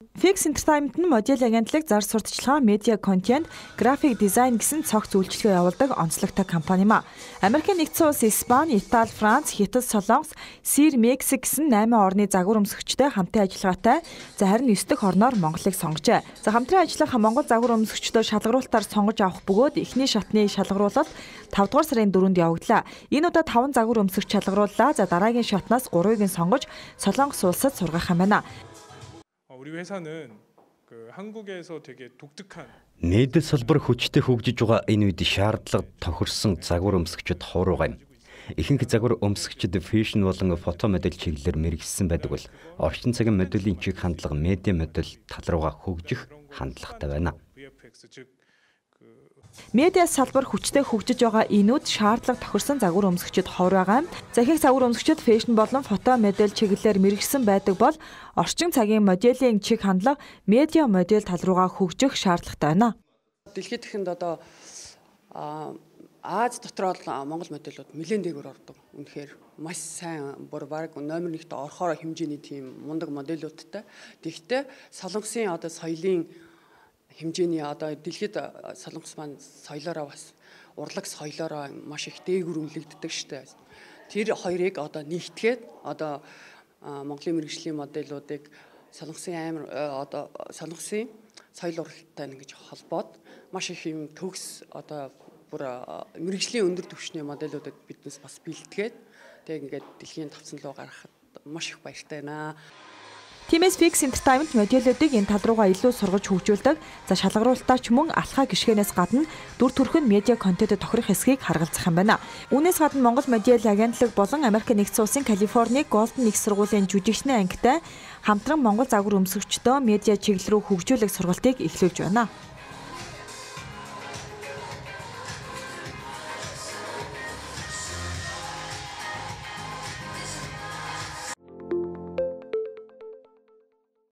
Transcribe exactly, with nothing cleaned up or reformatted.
Fix Entertainment нь модель агентлаг, зар сурталчилгаа, медиа контент, график дизайн гэсэн цогц үйлчлэгээ явуулдаг онцлогтой компани юм а. Америкийн нэгдсэн улс, Испани, Итали, Франц, Хятад, Солонгос, Сир, Мексик гэсэн найман орны загвар өмсгчтэй хамтын ажиллагаатай. За харин нэмэлт дэх орноор Монголыг сонгожээ. За хамтран ажиллах Монгол загвар өмсгчдөө шалгаруулалтаар сонгож авах бөгөөд эхний шатны шалгаруулалт тавд дугаар сарын дөрөвөнд явагдлаа. Энэ удаа таван загвар өмсгч шалгарууллаа. За дараагийн шатнаас гурвыг нь сонгож Солонгос улсад сургах юм байна. 우리 회사는 그 한국에서 되게 독특한 Нийт салбар хүчтэй хөгжиж байгаа энэ үед шаардлага тохирсон загвар өмсгчд ховруугаа юм. Ихэнх загвар өмсгчд фэшн болон фото модель чиглэлээр мэргэжсэн байдаг бол орчин цагийн моделийн чиг хандлага медиа модель тал руугаа хөгжих хандлагатай байна. Медиа салбар хүчтэй хөгжиж байгаа энэ үед шаардлага тохирсон загвар өмсгчд ховор байгаа юм. За ихэнх загвар өмсгчд фэшн болон фото модель чиглэлээр мэргэжсэн байдаг бол орчин цагийн моделийн чиг хандлага медиа модель тал руугаа хөгжих шаардлагатай байна. Дэлхийд дахинд одоо Аз дотор бол Монгол модельуд нэлээд дээгүүр ордог. Үнэхээр маш сайн бүр баг номер нэгт орохоор хэмжээний тийм мундаг модельудтай. Тэгэхдээ Солонгосын одоо соёлын хэмжээний одоо дэлхийд Солонгос маань соёлоороо бас урлаг соёлоороо маш их дээгүүр үнэлэгддэг штэ. Тэр хоёрыг одоо нэгтгээд одоо Монголын мэргэжлийн модельуудыг Солонгосын амир одоо Солонгосын соёл урлагтай ингэж холбоод маш их юм төгс одоо бүр мэргэжлийн өндөр түвшний модельуудыг биднес бас бэлтгээд тэг ингээд дэлхийн тавцан руу гаргахад маш их баяртай байна. Тиймээс Fix Entertainment модельүүдийг энэ тал руугаа илүү сургаж хөгжүүлдэг. За шалгаруулалтаар ч мөн алхаа гიშгэнээс гадна дүр төрхөнд медиа контентэд тохирох эсхийг харгалзах юм байна. Үүнээс гадна Монгол модель агентлаг болон Америк нэгдсэн улсын Калифорни Голден их сургуулийн жүжигчний ангитай хамтран Монгол загвар өмсгчдөө медиа чиглэл рүү хөгжүүлэх сургалтыг эхлүүлж байна.